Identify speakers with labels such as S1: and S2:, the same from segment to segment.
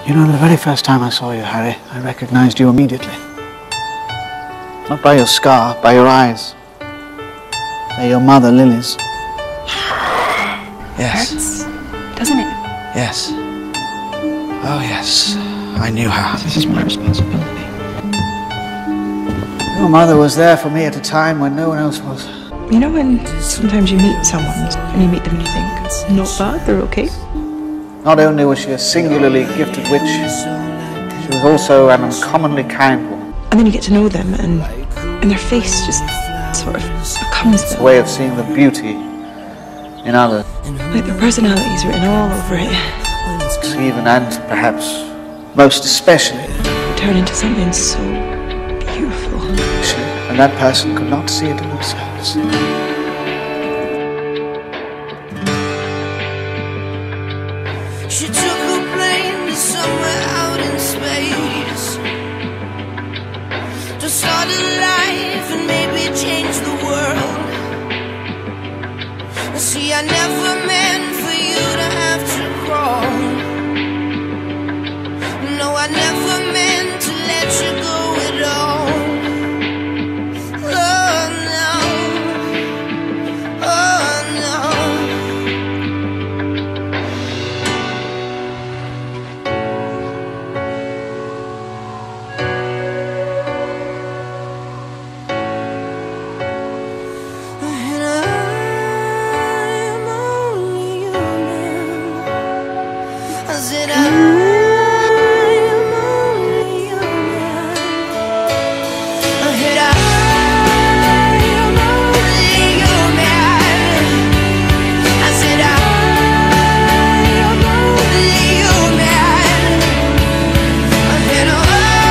S1: You know, the very first time I saw you, Harry, I recognized you immediately. Not by your scar, by your eyes. They're your mother, Lily's.
S2: Yes.
S3: Hurts, doesn't it?
S2: Yes. Oh, yes. I knew how.
S1: This is my responsibility. Your mother was there for me at a time when no one else was.
S3: You know when sometimes you meet someone and you meet them and you think, not bad, they're okay?
S1: Not only was she a singularly gifted witch, she was also an uncommonly kind woman.
S3: And then you get to know them and their face just sort of becomes
S1: It's a
S3: them.
S1: way of seeing the beauty in others.
S3: Like their personality's written all over it.
S1: Even and perhaps most especially.
S3: Turn into something so beautiful.
S1: And that person could not see it in themselves.
S4: She took a plane to somewhere out in space to start a life and maybe change the world. See, I never meant for you to have to crawl. No, I never meant to let you go at all. Oh no, oh no. And I'm only human. I said I'm only human. I said I'm only human. I said I'm only human. I said I'm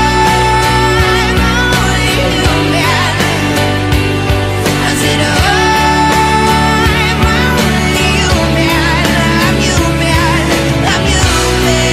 S4: only human. I said I'm only human. I'm human. I'm human.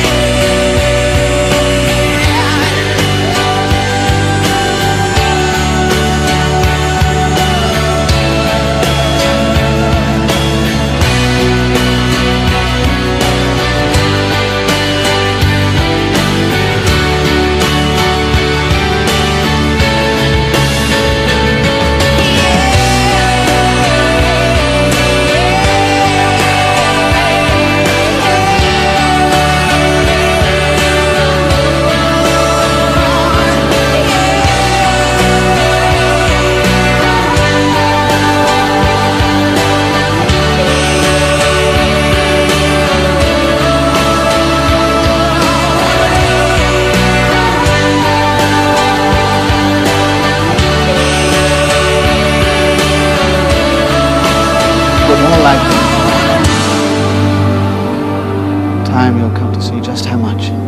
S1: But more likely, in time you'll come to see just how much.